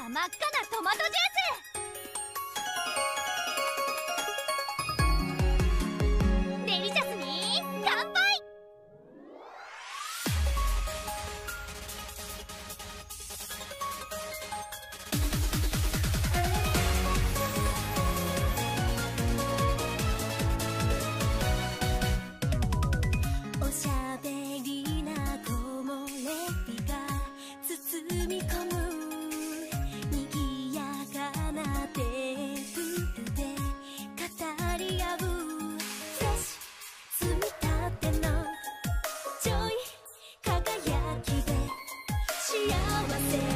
は真っ赤なトマトジュース。デリシャスに乾杯。 おしゃべりな木漏れ日が包み込む賑やかなテーブルで語り合うフレッシュ摘みたてのジョイ輝きで幸せ